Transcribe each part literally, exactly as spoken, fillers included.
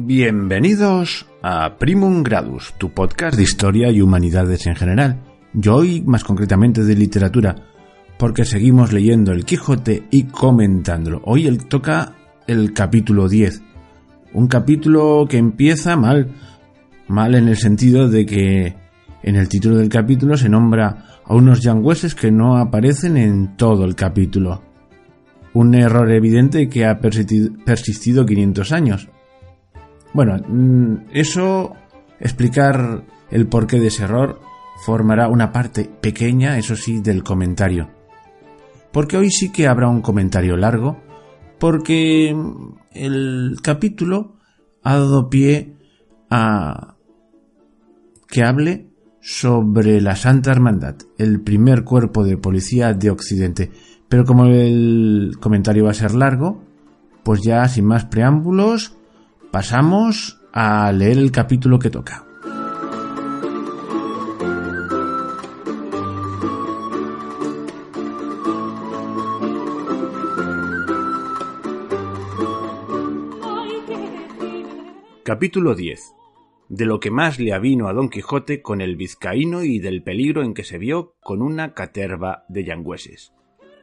Bienvenidos a Primum Gradus, tu podcast de historia y humanidades en general. Yo hoy, más concretamente de literatura, porque seguimos leyendo El Quijote y comentándolo. Hoy el, toca el capítulo diez. Un capítulo que empieza mal, mal en el sentido de que en el título del capítulo se nombra a unos yangüeses que no aparecen en todo el capítulo. Un error evidente que ha persistido, persistido quinientos años. Bueno, eso, explicar el porqué de ese error, formará una parte pequeña, eso sí, del comentario. Porque hoy sí que habrá un comentario largo, porque el capítulo ha dado pie a que hable sobre la Santa Hermandad, el primer cuerpo de policía de Occidente. Pero como el comentario va a ser largo, pues ya sin más preámbulos, pasamos a leer el capítulo que toca. Capítulo diez. De lo que más le avino a Don Quijote con el vizcaíno y del peligro en que se vio con una caterva de yangüeses.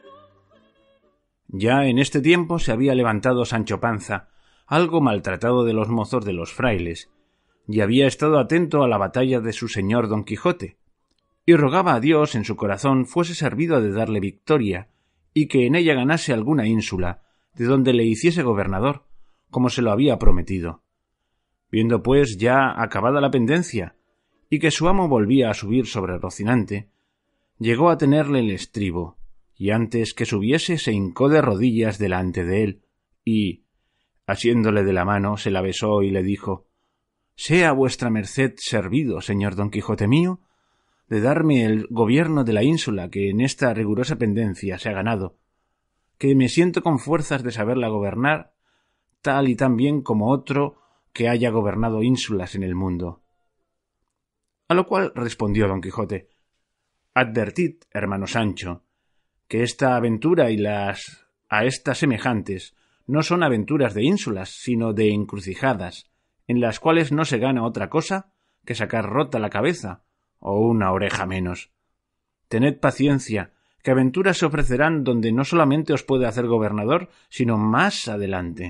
Ya en este tiempo se había levantado Sancho Panza, algo maltratado de los mozos de los frailes, y había estado atento a la batalla de su señor Don Quijote, y rogaba a Dios en su corazón fuese servido de darle victoria, y que en ella ganase alguna ínsula, de donde le hiciese gobernador, como se lo había prometido. Viendo pues ya acabada la pendencia, y que su amo volvía a subir sobre Rocinante, llegó a tenerle el estribo, y antes que subiese se hincó de rodillas delante de él, y, asiéndole de la mano, se la besó y le dijo: «Sea vuestra merced servido, señor Don Quijote mío, de darme el gobierno de la ínsula que en esta rigurosa pendencia se ha ganado, que me siento con fuerzas de saberla gobernar, tal y tan bien como otro que haya gobernado ínsulas en el mundo». A lo cual respondió Don Quijote: «Advertid, hermano Sancho, que esta aventura y las a estas semejantes no son aventuras de ínsulas, sino de encrucijadas, en las cuales no se gana otra cosa que sacar rota la cabeza o una oreja menos. Tened paciencia, que aventuras se ofrecerán donde no solamente os puede hacer gobernador, sino más adelante».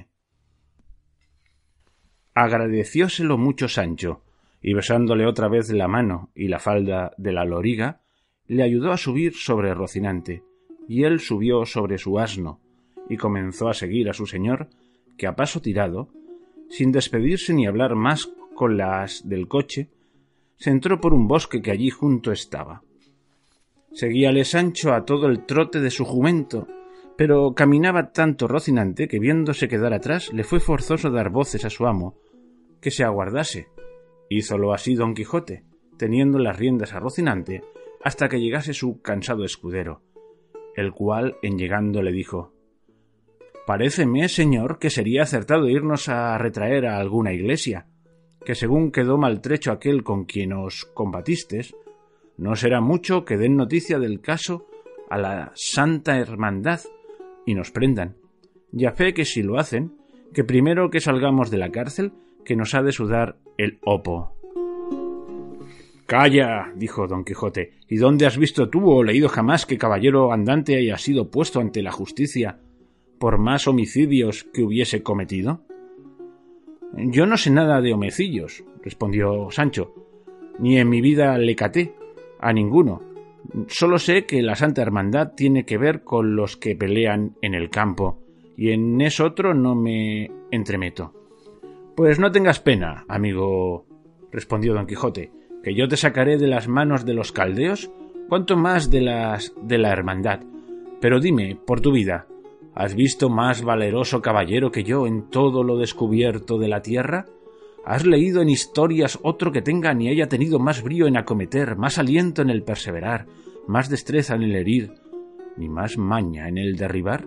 Agradecióselo mucho Sancho, y besándole otra vez la mano y la falda de la loriga, le ayudó a subir sobre Rocinante, y él subió sobre su asno, y comenzó a seguir a su señor, que a paso tirado, sin despedirse ni hablar más con las del coche, se entró por un bosque que allí junto estaba. Seguíale Sancho a todo el trote de su jumento, pero caminaba tanto Rocinante que, viéndose quedar atrás, le fue forzoso dar voces a su amo, que se aguardase. Hízolo así Don Quijote, teniendo las riendas a Rocinante, hasta que llegase su cansado escudero, el cual, en llegando, le dijo: «Paréceme, señor, que sería acertado irnos a retraer a alguna iglesia, que según quedó maltrecho aquel con quien os combatistes, no será mucho que den noticia del caso a la Santa Hermandad y nos prendan. Y a fe que si lo hacen, que primero que salgamos de la cárcel, que nos ha de sudar el hopo». «Calla», dijo Don Quijote, «¿y dónde has visto tú o leído jamás que caballero andante haya sido puesto ante la justicia por más homicidios que hubiese cometido?» «Yo no sé nada de homicidios», respondió Sancho, «ni en mi vida le caté a ninguno. Solo sé que la Santa Hermandad tiene que ver con los que pelean en el campo, y en eso otro no me entremeto». «Pues no tengas pena, amigo», respondió Don Quijote, «que yo te sacaré de las manos de los caldeos, cuanto más de las de la Hermandad. Pero dime, por tu vida, ¿has visto más valeroso caballero que yo en todo lo descubierto de la tierra? ¿Has leído en historias otro que tenga ni haya tenido más brío en acometer, más aliento en el perseverar, más destreza en el herir, ni más maña en el derribar?»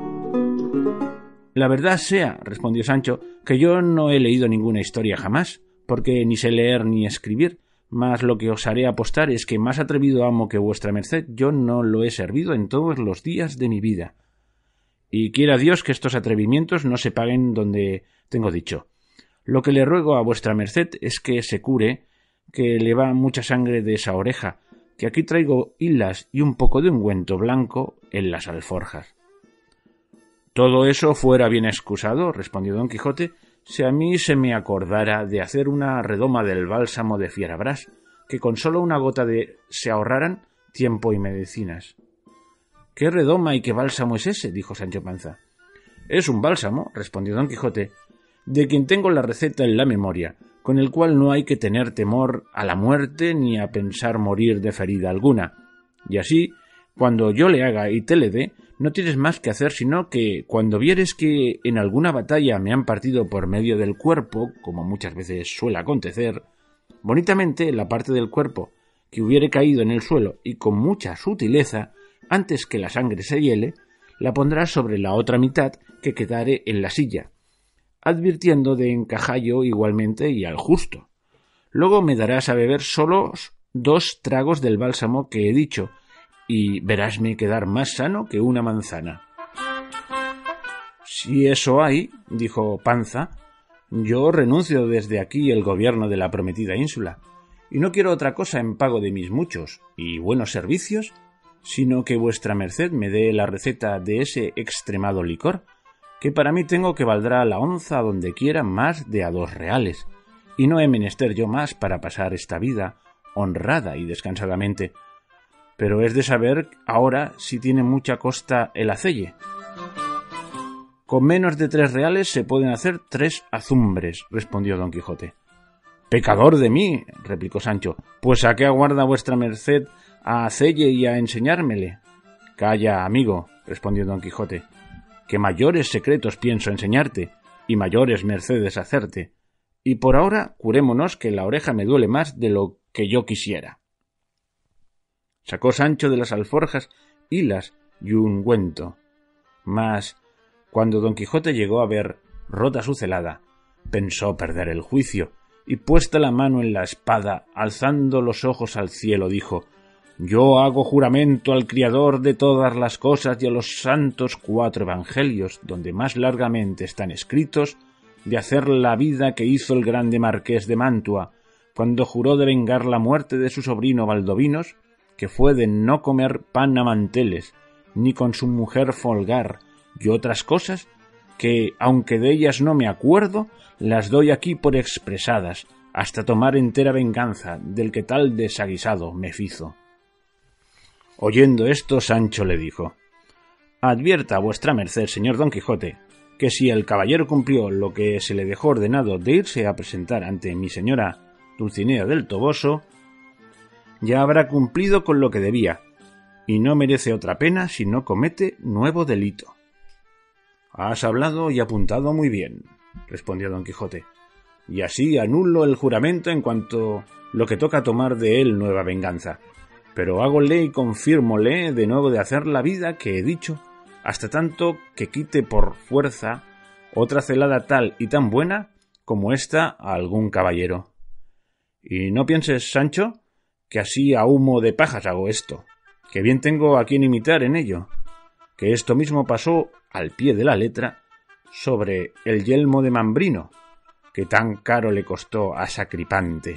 «La verdad sea», respondió Sancho, «que yo no he leído ninguna historia jamás, porque ni sé leer ni escribir, mas lo que os haré apostar es que más atrevido amo que vuestra merced yo no lo he servido en todos los días de mi vida. Y quiera Dios que estos atrevimientos no se paguen donde tengo dicho. Lo que le ruego a vuestra merced es que se cure, que le va mucha sangre de esa oreja, que aquí traigo hilas y un poco de ungüento blanco en las alforjas. Todo eso fuera bien excusado, respondió don Quijote, si a mí se me acordara de hacer una redoma del bálsamo de Fierabrás, que con solo una gota de se ahorraran tiempo y medicinas. ¿Qué redoma y qué bálsamo es ese?, dijo Sancho Panza. Es un bálsamo, respondió don Quijote, de quien tengo la receta en la memoria, con el cual no hay que tener temor a la muerte ni a pensar morir de ferida alguna. Y así, cuando yo le haga y te le dé, no tienes más que hacer sino que, cuando vieres que en alguna batalla me han partido por medio del cuerpo, como muchas veces suele acontecer, bonitamente la parte del cuerpo que hubiere caído en el suelo y con mucha sutileza, antes que la sangre se hiele, la pondrás sobre la otra mitad que quedare en la silla, advirtiendo de encajallo igualmente y al justo. Luego me darás a beber solos dos tragos del bálsamo que he dicho, y verásme quedar más sano que una manzana. Si eso hay, dijo Panza, yo renuncio desde aquí el gobierno de la prometida ínsula, y no quiero otra cosa en pago de mis muchos y buenos servicios, sino que vuestra merced me dé la receta de ese extremado licor, que para mí tengo que valdrá la onza donde quiera más de a dos reales, y no he menester yo más para pasar esta vida honrada y descansadamente. Pero es de saber ahora si tiene mucha costa el acelle. Con menos de tres reales se pueden hacer tres azumbres, respondió don Quijote. Pecador de mí, replicó Sancho, pues ¿a qué aguarda vuestra merced a hacelle y a enseñármele? Calla, amigo, respondió don Quijote, que mayores secretos pienso enseñarte, y mayores mercedes hacerte, y por ahora curémonos que la oreja me duele más de lo que yo quisiera. Sacó Sancho de las alforjas hilas y ungüento, mas cuando don Quijote llegó a ver rota su celada, pensó perder el juicio, y puesta la mano en la espada, alzando los ojos al cielo, dijo: Yo hago juramento al Criador de todas las cosas y a los santos cuatro evangelios, donde más largamente están escritos, de hacer la vida que hizo el grande marqués de Mantua, cuando juró de vengar la muerte de su sobrino Valdovinos, que fue de no comer pan a manteles, ni con su mujer folgar, y otras cosas, que, aunque de ellas no me acuerdo, las doy aquí por expresadas, hasta tomar entera venganza del que tal desaguisado me fizo. Oyendo esto, Sancho le dijo: Advierta a vuestra merced, señor Don Quijote, que si el caballero cumplió lo que se le dejó ordenado de irse a presentar ante mi señora Dulcinea del Toboso, ya habrá cumplido con lo que debía, y no merece otra pena si no comete nuevo delito. Has hablado y apuntado muy bien, respondió don Quijote, y así anulo el juramento en cuanto lo que toca tomar de él nueva venganza, pero hágole y confírmole de nuevo de hacer la vida que he dicho, hasta tanto que quite por fuerza otra celada tal y tan buena como esta a algún caballero. Y no pienses, Sancho, que así a humo de pajas hago esto, que bien tengo a quien imitar en ello, que esto mismo pasó al pie de la letra sobre el yelmo de Mambrino, que tan caro le costó a Sacripante.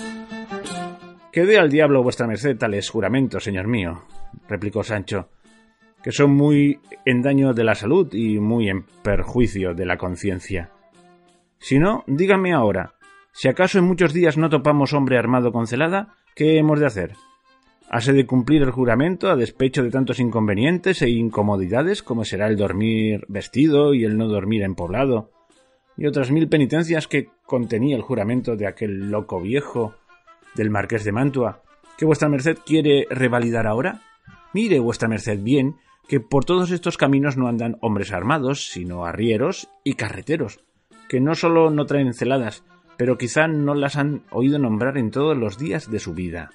Que dé al diablo vuestra merced tales juramentos, señor mío, replicó Sancho, que son muy en daño de la salud y muy en perjuicio de la conciencia. Si no, dígame ahora, si acaso en muchos días no topamos hombre armado con celada, ¿qué hemos de hacer? ¿Hase de cumplir el juramento a despecho de tantos inconvenientes e incomodidades como será el dormir vestido y el no dormir en poblado, y otras mil penitencias que contenía el juramento de aquel loco viejo del marqués de Mantua, que vuestra merced quiere revalidar ahora? Mire vuestra merced bien que por todos estos caminos no andan hombres armados, sino arrieros y carreteros, que no sólo no traen celadas, pero quizá no las han oído nombrar en todos los días de su vida.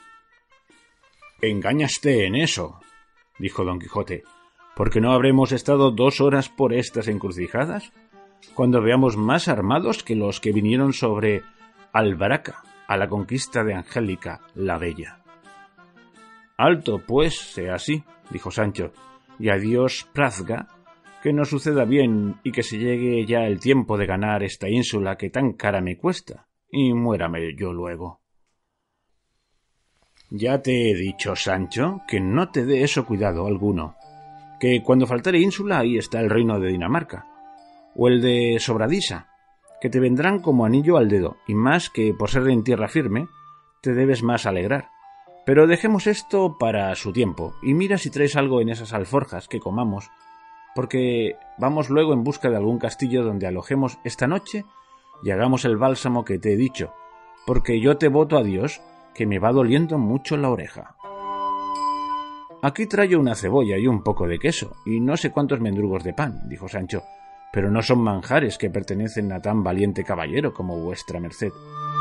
Engáñaste en eso, dijo don Quijote, porque no habremos estado dos horas por estas encrucijadas, cuando veamos más armados que los que vinieron sobre Albaraca a la conquista de Angélica la Bella. Alto, pues, sea así, dijo Sancho, y a Dios plazga que no suceda bien y que se llegue ya el tiempo de ganar esta ínsula que tan cara me cuesta, y muérame yo luego. Ya te he dicho, Sancho, que no te dé eso cuidado alguno, que cuando faltare ínsula ahí está el reino de Dinamarca, o el de Sobradisa, que te vendrán como anillo al dedo, y más que por ser en tierra firme, te debes más alegrar. Pero dejemos esto para su tiempo, y mira si traes algo en esas alforjas que comamos, porque vamos luego en busca de algún castillo donde alojemos esta noche y hagamos el bálsamo que te he dicho, porque yo te voto a Dios que me va doliendo mucho la oreja. Aquí traigo una cebolla y un poco de queso, y no sé cuántos mendrugos de pan, dijo Sancho, pero no son manjares que pertenecen a tan valiente caballero como vuestra merced.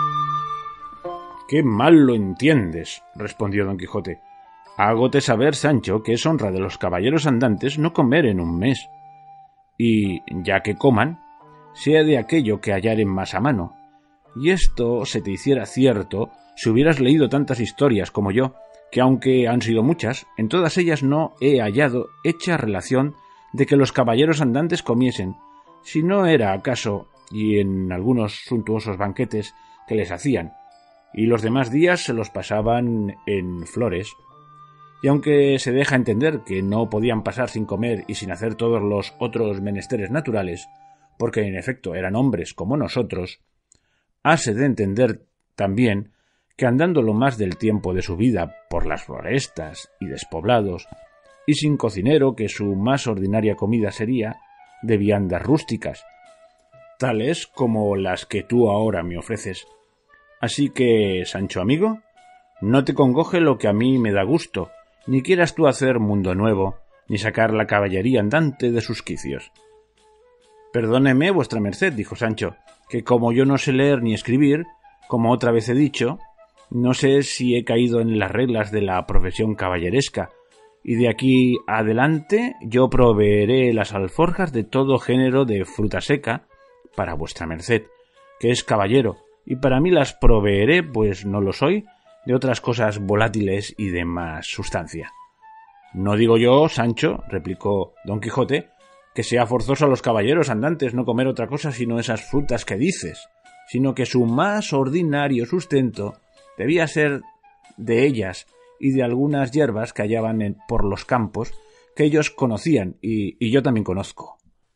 —¡Qué mal lo entiendes! —respondió don Quijote. —Hágote saber, Sancho, que es honra de los caballeros andantes no comer en un mes. Y, ya que coman, sea de aquello que hallaren más a mano. Y esto se te hiciera cierto si hubieras leído tantas historias como yo, que aunque han sido muchas, en todas ellas no he hallado hecha relación de que los caballeros andantes comiesen, si no era acaso, y en algunos suntuosos banquetes que les hacían, y los demás días se los pasaban en flores. Y aunque se deja entender que no podían pasar sin comer y sin hacer todos los otros menesteres naturales, porque en efecto eran hombres como nosotros, hase de entender también que andando lo más del tiempo de su vida por las florestas y despoblados, y sin cocinero, que su más ordinaria comida sería de viandas rústicas, tales como las que tú ahora me ofreces. Así que, Sancho amigo, no te congoje lo que a mí me da gusto, ni quieras tú hacer mundo nuevo, ni sacar la caballería andante de sus quicios. Perdóneme vuestra merced, dijo Sancho, que como yo no sé leer ni escribir, como otra vez he dicho, no sé si he caído en las reglas de la profesión caballeresca, y de aquí adelante yo proveeré las alforjas de todo género de fruta seca para vuestra merced, que es caballero, y para mí las proveeré, pues no lo soy, de otras cosas volátiles y de más sustancia. No digo yo, Sancho, replicó don Quijote, que sea forzoso a los caballeros andantes no comer otra cosa sino esas frutas que dices, sino que su más ordinario sustento debía ser de ellas y de algunas hierbas que hallaban en, por los campos, que ellos conocían y, y yo también conozco.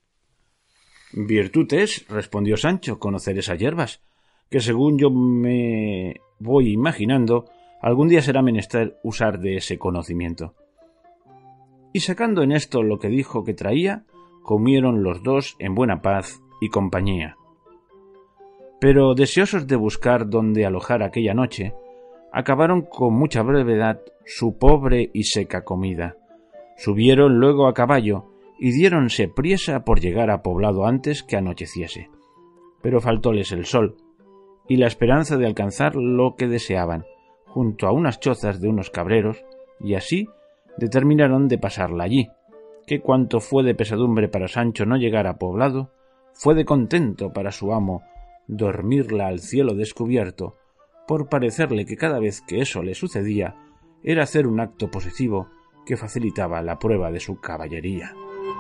Virtutes, respondió Sancho, conocer esas hierbas, que según yo me voy imaginando, algún día será menester usar de ese conocimiento. Y sacando en esto lo que dijo que traía, comieron los dos en buena paz y compañía. Pero deseosos de buscar dónde alojar aquella noche, acabaron con mucha brevedad su pobre y seca comida. Subieron luego a caballo y diéronse priesa por llegar a poblado antes que anocheciese. Pero faltóles el sol y la esperanza de alcanzar lo que deseaban, junto a unas chozas de unos cabreros, y así determinaron de pasarla allí, que cuanto fue de pesadumbre para Sancho no llegar a poblado, fue de contento para su amo dormirla al cielo descubierto, por parecerle que cada vez que eso le sucedía era hacer un acto posesivo que facilitaba la prueba de su caballería.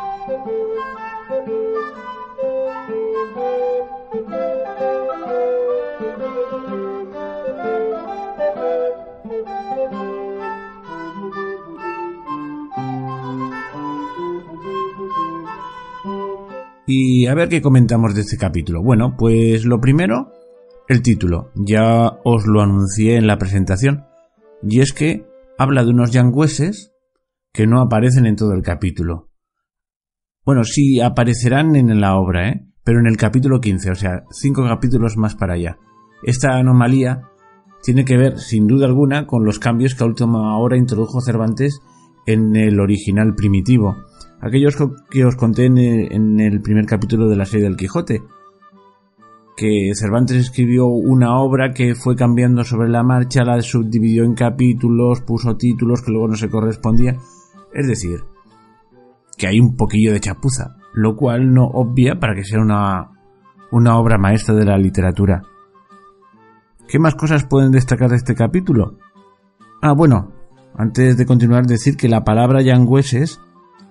Y a ver qué comentamos de este capítulo. Bueno, pues lo primero, el título. Ya os lo anuncié en la presentación. Y es que habla de unos yangüeses que no aparecen en todo el capítulo. Bueno, sí aparecerán en la obra, ¿eh? Pero en el capítulo quince, o sea, cinco capítulos más para allá. Esta anomalía tiene que ver, sin duda alguna, con los cambios que a última hora introdujo Cervantes en el original primitivo. Aquellos que os conté en el primer capítulo de la serie del Quijote, que Cervantes escribió una obra que fue cambiando sobre la marcha, la subdividió en capítulos, puso títulos que luego no se correspondían. Es decir, que hay un poquillo de chapuza, lo cual no obvia para que sea una, una obra maestra de la literatura. ¿Qué más cosas pueden destacar de este capítulo? Ah, bueno, antes de continuar, decir que la palabra yangüeses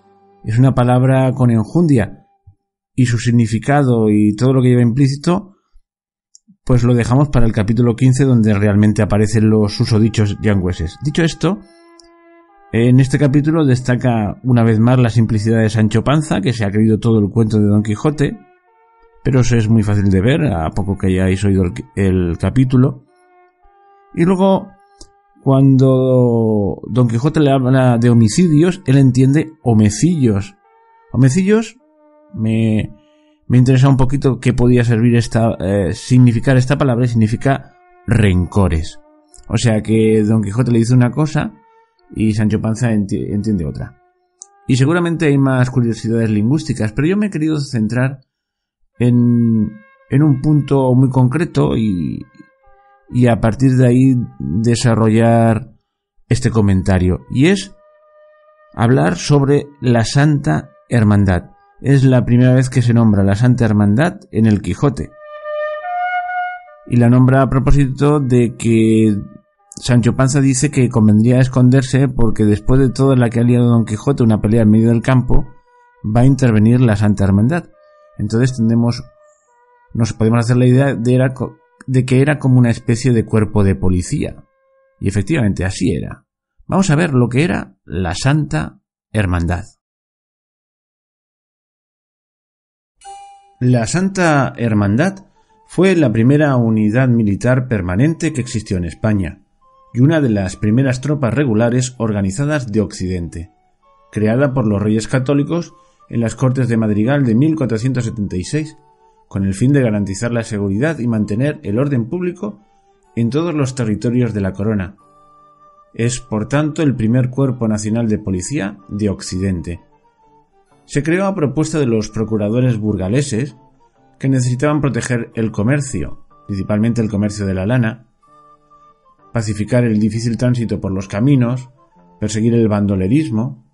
es una palabra con enjundia y su significado y todo lo que lleva implícito, pues lo dejamos para el capítulo quince, donde realmente aparecen los susodichos yangüeses. Dicho esto, en este capítulo destaca una vez más la simplicidad de Sancho Panza, que se ha creído todo el cuento de Don Quijote, pero eso es muy fácil de ver a poco que hayáis oído el, el capítulo. Y luego, cuando Don Quijote le habla de homicidios, él entiende homecillos. Homecillos, me, me interesa un poquito qué podía servir esta, eh, significar esta palabra, y significa rencores. O sea que Don Quijote le dice una cosa y Sancho Panza enti- entiende otra. Y seguramente hay más curiosidades lingüísticas, pero yo me he querido centrar en, en un punto muy concreto y, y a partir de ahí desarrollar este comentario. Y es hablar sobre la Santa Hermandad. Es la primera vez que se nombra la Santa Hermandad en el Quijote. Y la nombra a propósito de que Sancho Panza dice que convendría esconderse porque después de toda la que ha liado Don Quijote, una pelea en medio del campo, va a intervenir la Santa Hermandad. Entonces tendemos, nos podemos hacer la idea de, era, de que era como una especie de cuerpo de policía. Y efectivamente así era. Vamos a ver lo que era la Santa Hermandad. La Santa Hermandad fue la primera unidad militar permanente que existió en España y una de las primeras tropas regulares organizadas de Occidente, creada por los Reyes Católicos en las Cortes de Madrigal de mil cuatrocientos setenta y seis, con el fin de garantizar la seguridad y mantener el orden público en todos los territorios de la corona. Es, por tanto, el primer cuerpo nacional de policía de Occidente. Se creó a propuesta de los procuradores burgaleses que necesitaban proteger el comercio, principalmente el comercio de la lana, pacificar el difícil tránsito por los caminos, perseguir el bandolerismo,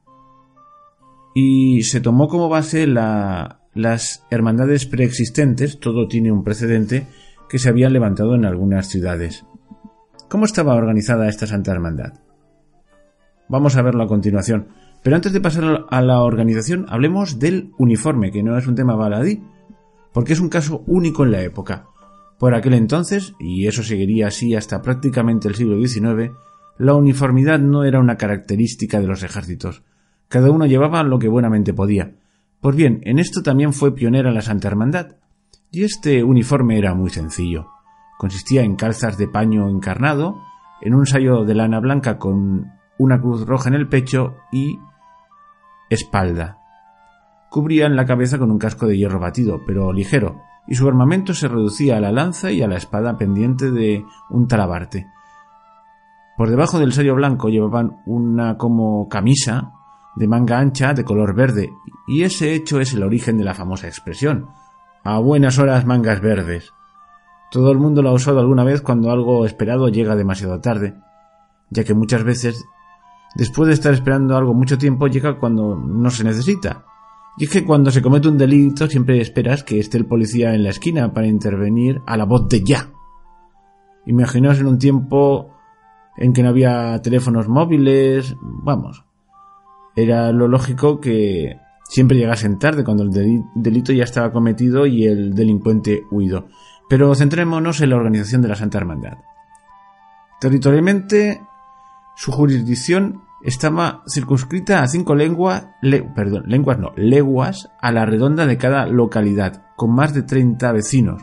y se tomó como base la, las hermandades preexistentes, todo tiene un precedente, que se habían levantado en algunas ciudades. ¿Cómo estaba organizada esta Santa Hermandad? Vamos a verlo a continuación, pero antes de pasar a la organización, hablemos del uniforme, que no es un tema baladí, porque es un caso único en la época. Por aquel entonces, y eso seguiría así hasta prácticamente el siglo diecinueve, la uniformidad no era una característica de los ejércitos. Cada uno llevaba lo que buenamente podía. Pues bien, en esto también fue pionera la Santa Hermandad. Y este uniforme era muy sencillo. Consistía en calzas de paño encarnado, en un sayo de lana blanca con una cruz roja en el pecho y espalda. Cubrían la cabeza con un casco de hierro batido, pero ligero, y su armamento se reducía a la lanza y a la espada pendiente de un talabarte. Por debajo del sayo blanco llevaban una como camisa de manga ancha de color verde, y ese hecho es el origen de la famosa expresión: a buenas horas mangas verdes. Todo el mundo lo ha usado alguna vez cuando algo esperado llega demasiado tarde, ya que muchas veces, después de estar esperando algo mucho tiempo, llega cuando no se necesita. Y es que cuando se comete un delito siempre esperas que esté el policía en la esquina para intervenir a la voz de ya. Imaginaos en un tiempo en que no había teléfonos móviles, vamos, era lo lógico que siempre llegasen tarde cuando el delito ya estaba cometido y el delincuente huido. Pero centrémonos en la organización de la Santa Hermandad. Territorialmente, su jurisdicción estaba circunscrita a cinco lenguas, le, perdón, lenguas no, leguas a la redonda de cada localidad, con más de treinta vecinos.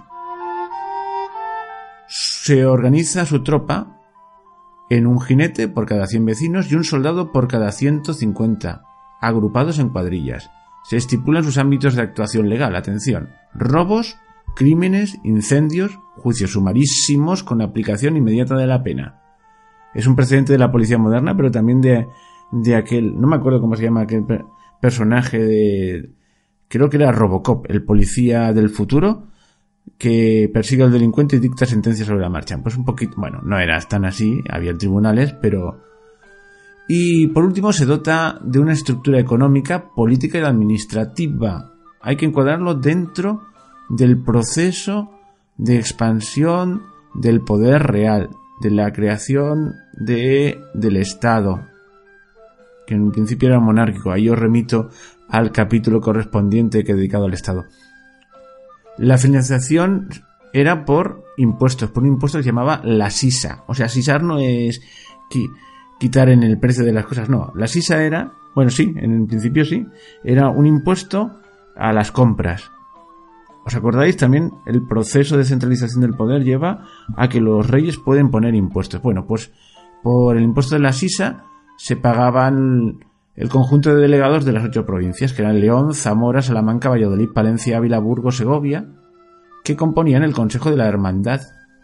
Se organiza su tropa en un jinete por cada cien vecinos y un soldado por cada ciento cincuenta, agrupados en cuadrillas. Se estipulan sus ámbitos de actuación legal, atención: robos, crímenes, incendios, juicios sumarísimos con aplicación inmediata de la pena. Es un precedente de la policía moderna, pero también de, de aquel, no me acuerdo cómo se llama aquel per, personaje de, creo que era Robocop, el policía del futuro, que persigue al delincuente y dicta sentencias sobre la marcha. Pues un poquito, bueno, no era tan así, había tribunales, pero... Y por último se dota de una estructura económica, política y administrativa. Hay que encuadrarlo dentro del proceso de expansión del poder real, de la creación de, del Estado, que en un principio era monárquico. Ahí os remito al capítulo correspondiente que he dedicado al Estado. La financiación era por impuestos, por un impuesto que se llamaba la sisa. O sea, sisar no es qui- quitar en el precio de las cosas, no. La sisa era, bueno, sí, en el principio sí, era un impuesto a las compras. ¿Os acordáis? También el proceso de centralización del poder lleva a que los reyes pueden poner impuestos. Bueno, pues por el impuesto de la sisa se pagaban el conjunto de delegados de las ocho provincias, que eran León, Zamora, Salamanca, Valladolid, Palencia, Ávila, Burgos, Segovia, que componían el Consejo de la Hermandad.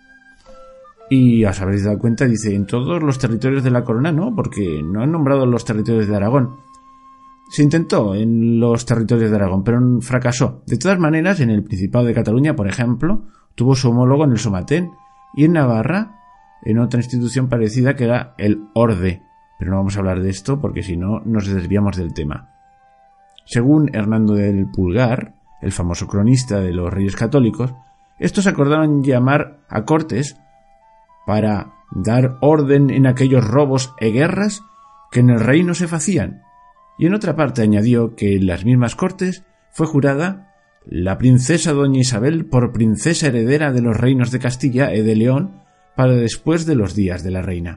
Y os habréis dado cuenta, dice, en todos los territorios de la corona no, porque no han nombrado los territorios de Aragón. Se intentó en los territorios de Aragón, pero fracasó. De todas maneras, en el Principado de Cataluña, por ejemplo, tuvo su homólogo en el Somatén, y en Navarra, en otra institución parecida que era el Orde. Pero no vamos a hablar de esto porque si no nos desviamos del tema. Según Hernando del Pulgar, el famoso cronista de los Reyes Católicos, estos acordaron llamar a Cortes para dar orden en aquellos robos e guerras que en el reino se facían. Y en otra parte añadió que en las mismas Cortes fue jurada la princesa doña Isabel por princesa heredera de los reinos de Castilla y de León para después de los días de la reina.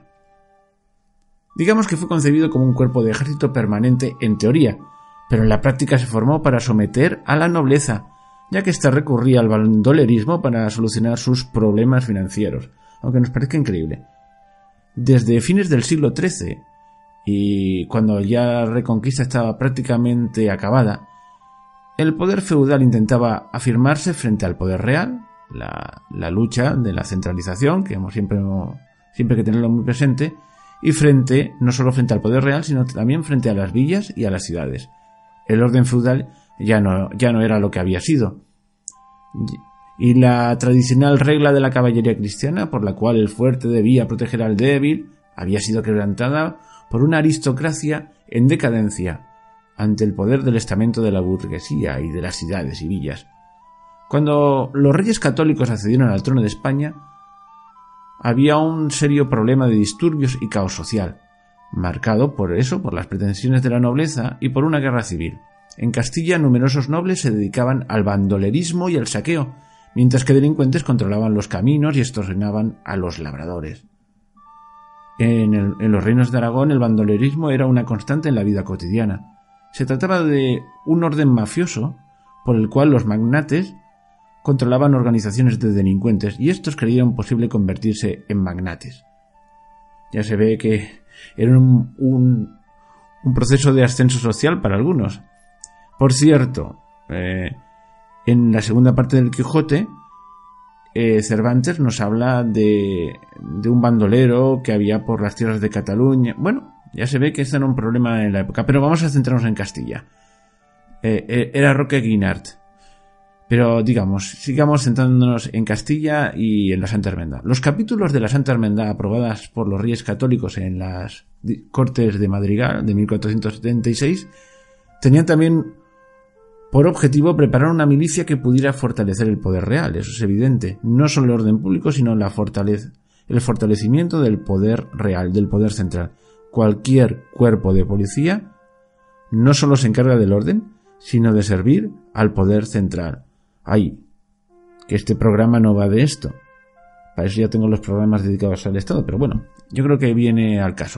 Digamos que fue concebido como un cuerpo de ejército permanente en teoría, pero en la práctica se formó para someter a la nobleza, ya que ésta recurría al bandolerismo para solucionar sus problemas financieros, aunque nos parezca increíble. Desde fines del siglo trece, y cuando ya la Reconquista estaba prácticamente acabada, el poder feudal intentaba afirmarse frente al poder real, la, la lucha de la centralización, que hemos siempre, siempre hay que tenerlo muy presente, y frente, no solo frente al poder real, sino también frente a las villas y a las ciudades. El orden feudal ya no, ya no era lo que había sido. Y la tradicional regla de la caballería cristiana, por la cual el fuerte debía proteger al débil, había sido quebrantada por una aristocracia en decadencia ante el poder del estamento de la burguesía y de las ciudades y villas. Cuando los reyes católicos accedieron al trono de España, había un serio problema de disturbios y caos social, marcado por eso, por las pretensiones de la nobleza y por una guerra civil. En Castilla, numerosos nobles se dedicaban al bandolerismo y al saqueo, mientras que delincuentes controlaban los caminos y extorsionaban a los labradores. En, el, en los reinos de Aragón, el bandolerismo era una constante en la vida cotidiana. Se trataba de un orden mafioso por el cual los magnates controlaban organizaciones de delincuentes y estos creían posible convertirse en magnates. Ya se ve que era un, un, un proceso de ascenso social para algunos. Por cierto, eh, en la segunda parte del Quijote, eh, Cervantes nos habla de, de un bandolero que había por las tierras de Cataluña. Bueno, ya se ve que este era un problema en la época, pero vamos a centrarnos en Castilla. Eh, eh, era Roque Guinart. Pero, digamos, sigamos centrándonos en Castilla y en la Santa Hermandad. Los capítulos de la Santa Hermandad aprobadas por los Reyes Católicos en las Cortes de Madrigal de mil cuatrocientos setenta y seis tenían también por objetivo preparar una milicia que pudiera fortalecer el poder real, eso es evidente. No solo el orden público, sino la fortaleza, el fortalecimiento del poder real, del poder central. Cualquier cuerpo de policía no solo se encarga del orden, sino de servir al poder central. Ay, que este programa no va de esto. Para eso ya tengo los programas dedicados al Estado, pero bueno, yo creo que viene al caso.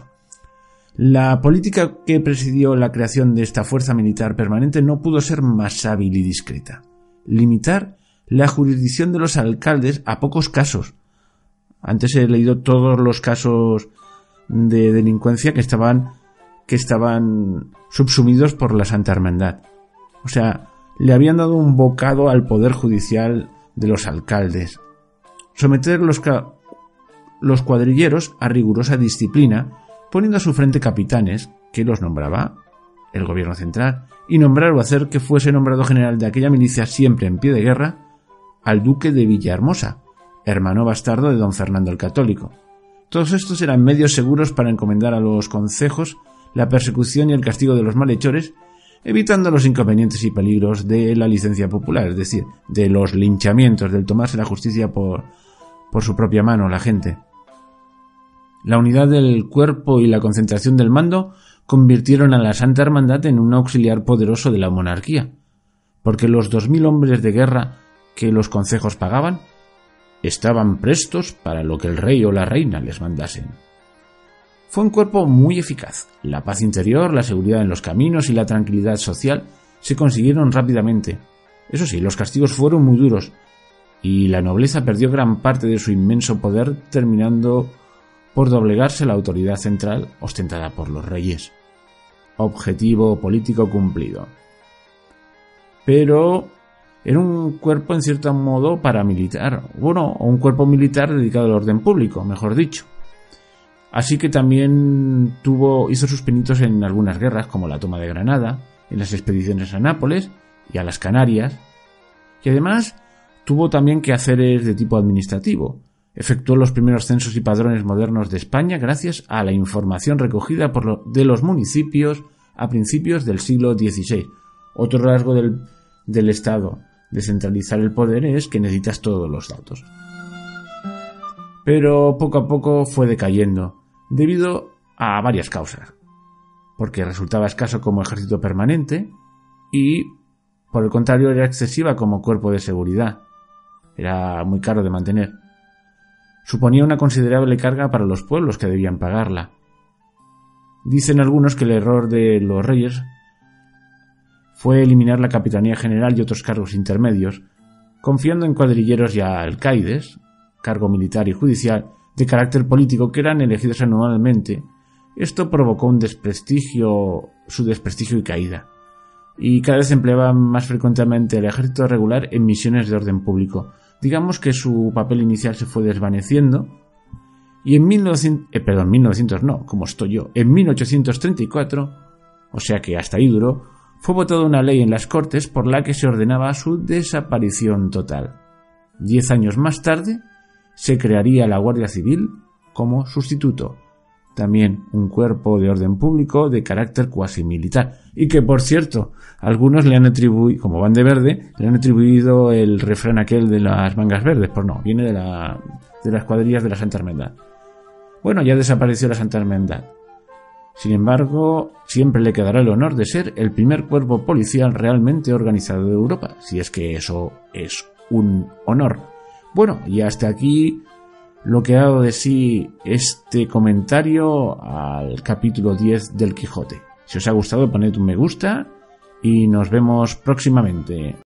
La política que presidió la creación de esta fuerza militar permanente no pudo ser más hábil y discreta. Limitar la jurisdicción de los alcaldes a pocos casos. Antes he leído todos los casos de delincuencia que estaban, que estaban subsumidos por la Santa Hermandad. O sea, le habían dado un bocado al poder judicial de los alcaldes. Someter los, ca- los cuadrilleros a rigurosa disciplina, poniendo a su frente capitanes que los nombraba el gobierno central, y nombrar o hacer que fuese nombrado general de aquella milicia siempre en pie de guerra al duque de Villahermosa, hermano bastardo de don Fernando el Católico. Todos estos eran medios seguros para encomendar a los concejos la persecución y el castigo de los malhechores, evitando los inconvenientes y peligros de la licencia popular, es decir, de los linchamientos, del tomarse la justicia por, por su propia mano la gente. La unidad del cuerpo y la concentración del mando convirtieron a la Santa Hermandad en un auxiliar poderoso de la monarquía, porque los dos mil hombres de guerra que los concejos pagaban estaban prestos para lo que el rey o la reina les mandasen. Fue un cuerpo muy eficaz. La paz interior, la seguridad en los caminos y la tranquilidad social se consiguieron rápidamente. Eso sí, los castigos fueron muy duros y la nobleza perdió gran parte de su inmenso poder, terminando por doblegarse la autoridad central ostentada por los reyes. Objetivo político cumplido. Pero era un cuerpo en cierto modo paramilitar, bueno, o un cuerpo militar dedicado al orden público, mejor dicho. Así que también tuvo, hizo sus pinitos en algunas guerras, como la toma de Granada, en las expediciones a Nápoles y a las Canarias, y además tuvo también quehaceres de tipo administrativo. Efectuó los primeros censos y padrones modernos de España gracias a la información recogida por lo, de los municipios a principios del siglo dieciséis. Otro rasgo del, del Estado de centralizar el poder es que necesitas todos los datos. Pero poco a poco fue decayendo, debido a varias causas. Porque resultaba escaso como ejército permanente y, por el contrario, era excesiva como cuerpo de seguridad. Era muy caro de mantener. Suponía una considerable carga para los pueblos que debían pagarla. Dicen algunos que el error de los reyes fue eliminar la Capitanía General y otros cargos intermedios, confiando en cuadrilleros y alcaides, cargo militar y judicial, de carácter político que eran elegidos anualmente. Esto provocó un desprestigio, su desprestigio y caída, y cada vez empleaban más frecuentemente el ejército regular en misiones de orden público. Digamos que su papel inicial se fue desvaneciendo, y en mil novecientos, eh, perdón, mil novecientos no, como estoy yo, en mil ochocientos treinta y cuatro, o sea que hasta ahí duró, fue votada una ley en las Cortes por la que se ordenaba su desaparición total. Diez años más tarde, se crearía la Guardia Civil como sustituto, también un cuerpo de orden público de carácter cuasi militar, y que, por cierto, algunos le han atribuido, como van de verde, le han atribuido el refrán aquel de las mangas verdes, pues no, viene de, la, de las cuadrillas de la Santa Hermandad. Bueno, ya desapareció la Santa Hermandad. Sin embargo, siempre le quedará el honor de ser el primer cuerpo policial realmente organizado de Europa, si es que eso es un honor. Bueno, y hasta aquí lo que ha dado de sí este comentario al capítulo diez del Quijote. Si os ha gustado, poned un me gusta y nos vemos próximamente.